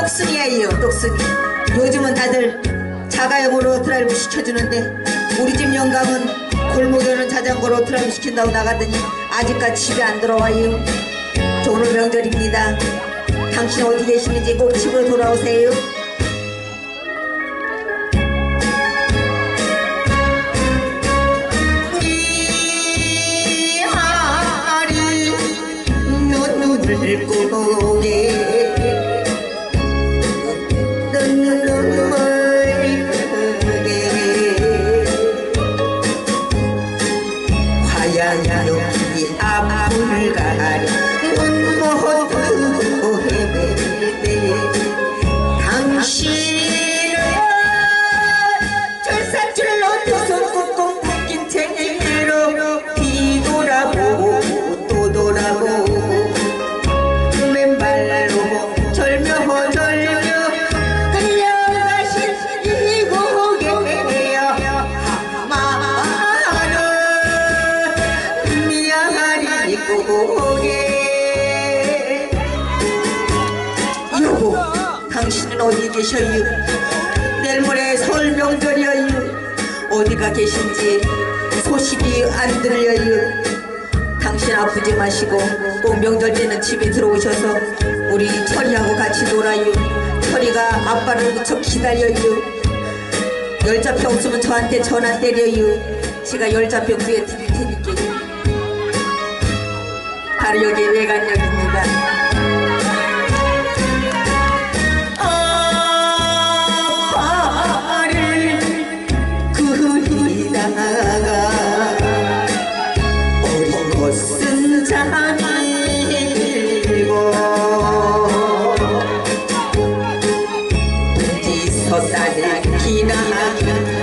똑순이에요, 똑순이. 요즘은 다들 자가용으로 드라이브 시켜주는데 우리 집 영감은 골목에는 자전거로 드라이브 시킨다고 나가더니 아직까지 집에 안 들어와요. 저 오늘 명절입니다. 당신 어디 계시는지 꼭 집으로 돌아오세요. 눈을 고개 눈물 크게 화양 여기 앞을 가려 눈 모두 헤맬 때 당신은 절산줄로 두 손 꾹꾹 묶인 채로 뒤돌아보고 또 돌아보고 맨발로 절며 달려가신 이곡에요. 많은 미안하리 고개. 여보, 당신은 어디 계셔요? 내일 모레 설 명절이에요. 어디가 계신지 소식이 안 들려요. 당신 아프지 마시고 꼭 명절 때는 집에 들어오셔서 우리 철이하고 같이 놀아요. 철이가 아빠를 무척 기다려요. 열자병 없으면 저한테 전화 때려요. 제가 열자병 구해 드릴 테니까요. 바로 여기 외관역입니다. 아빠를 그리다가 쓴 잠이 들고 어디서 딸을 기나